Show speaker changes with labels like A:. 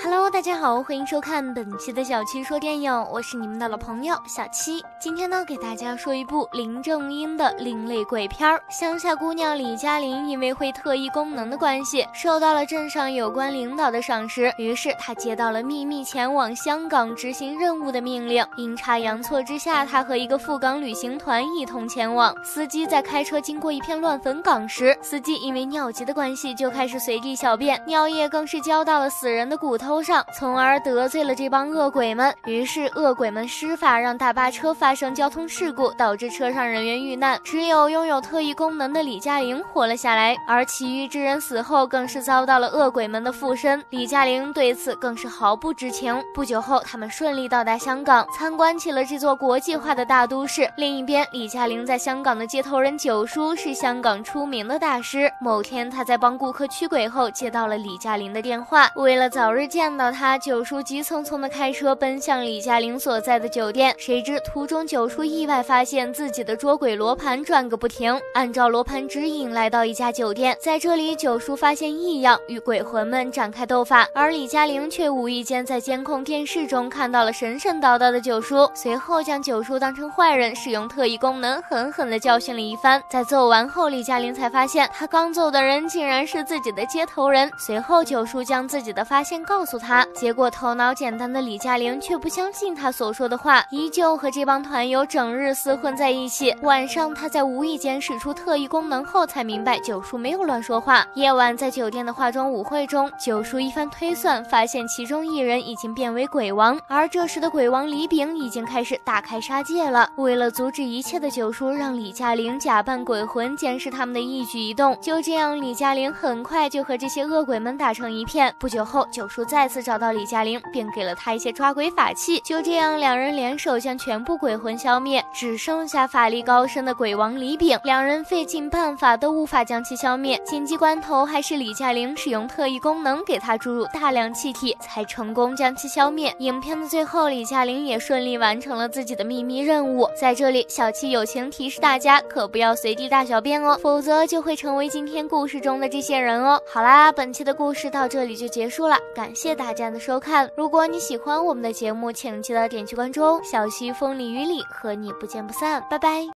A: Hello， 大家好，欢迎收看本期的小七说电影，我是你们的老朋友小七。今天呢，给大家说一部林正英的另类鬼片儿。乡下姑娘李嘉玲因为会特异功能的关系，受到了镇上有关领导的赏识，于是她接到了秘密前往香港执行任务的命令。阴差阳错之下，她和一个赴港旅行团一同前往。司机在开车经过一片乱坟岗时，司机因为尿急的关系就开始随地小便，尿液更是浇到了死人的骨头上，从而得罪了这帮恶鬼们。于是恶鬼们施法，让大巴车发生交通事故，导致车上人员遇难，只有拥有特异功能的李嘉玲活了下来，而其余之人死后更是遭到了恶鬼们的附身。李嘉玲对此更是毫不知情。不久后，他们顺利到达香港，参观起了这座国际化的大都市。另一边，李嘉玲在香港的接头人九叔是香港出名的大师。某天，他在帮顾客驱鬼后，接到了李嘉玲的电话。为了早日见到他，九叔急匆匆地开车奔向李嘉玲所在的酒店。谁知途中，九叔意外发现自己的捉鬼罗盘转个不停，按照罗盘指引来到一家酒店。在这里，九叔发现异样，与鬼魂们展开斗法，而李嘉玲却无意间在监控电视中看到了神神叨叨的九叔，随后将九叔当成坏人，使用特异功能狠狠地教训了一番。在揍完后，李嘉玲才发现他刚揍的人竟然是自己的接头人。随后九叔将自己的发现告诉他，结果头脑简单的李嘉玲却不相信他所说的话，依旧和这帮团友整日厮混在一起。晚上他在无意间使出特异功能后，才明白九叔没有乱说话。夜晚在酒店的化妆舞会中，九叔一番推算，发现其中一人已经变为鬼王，而这时的鬼王李炳已经开始大开杀戒了。为了阻止一切的九叔，让李嘉玲假扮鬼魂监视他们的一举一动。就这样，李嘉玲很快就和这些恶鬼们打成一片。不久后，九叔再次找到李嘉玲，并给了他一些抓鬼法器。就这样，两人联手将全部鬼魂消灭，只剩下法力高深的鬼王李炳。两人费尽办法都无法将其消灭，紧急关头还是李嘉玲使用特异功能给他注入大量气体，才成功将其消灭。影片的最后，李嘉玲也顺利完成了自己的秘密任务。在这里，小七友情提示大家，可不要随地大小便哦，否则就会成为今天故事中的这些人哦。好啦，本期的故事到这里就结束了，感谢大家的收看。如果你喜欢我们的节目，请记得点击关注哦。小七风里雨里和你不见不散，拜拜。